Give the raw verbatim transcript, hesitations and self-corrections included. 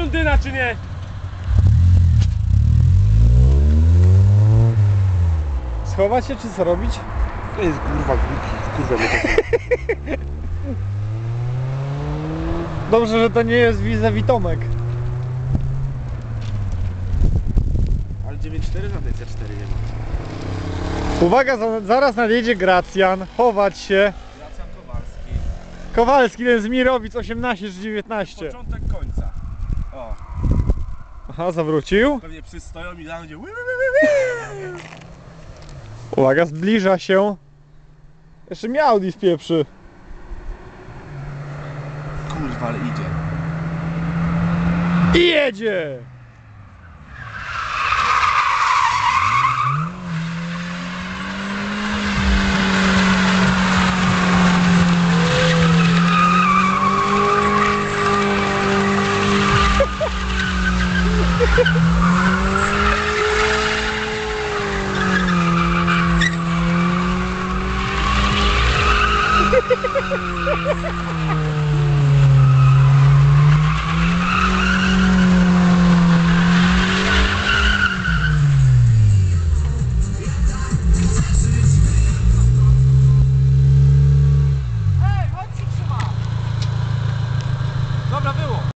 blondyna czy nie? Schować się czy co robić? To jest kurwa głupi, kurwa mnie to. Dobrze, że to nie jest vis-a-vis Tomek. Ale dziewięć cztery żadnej C cztery nie ma. Uwaga, za- zaraz nadjedzie Gracjan. Chować się. Gracjan Kowalski. Kowalski, ten z Mirowic osiemnaście czy dziewiętnaście. Początek końca. O, Aha, zawrócił. pewnie przystoją i tam gdzie. Uwaga, zbliża się. Jeszcze mi Audi wpieprzy. Kurwa, ale idzie. I jedzie!